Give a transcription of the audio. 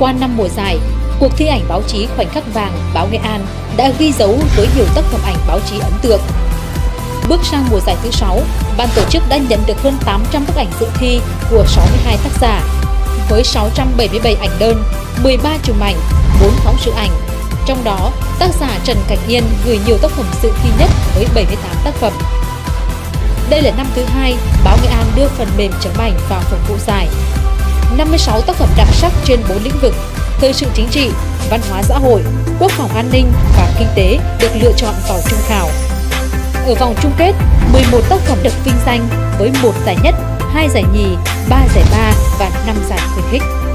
Qua 5 mùa giải, cuộc thi ảnh báo chí Khoảnh khắc vàng báo Nghệ An đã ghi dấu với nhiều tác phẩm ảnh báo chí ấn tượng. Bước sang mùa giải thứ 6, ban tổ chức đã nhận được hơn 800 bức ảnh dự thi của 62 tác giả, với 677 ảnh đơn, 13 chùm ảnh, 4 phóng sự ảnh. Trong đó, tác giả Trần Cảnh Yên gửi nhiều tác phẩm dự thi nhất với 78 tác phẩm. Đây là năm thứ 2, báo Nghệ An đưa phần mềm chấm ảnh vào phần phụ giải. 56 tác phẩm đặc sắc trên 4 lĩnh vực: thời sự chính trị, văn hóa xã hội, quốc phòng an ninh và kinh tế được lựa chọn vào chung khảo. Ở vòng chung kết, 11 tác phẩm được vinh danh với 1 giải nhất, 2 giải nhì, 3 giải ba và 5 giải khuyến khích.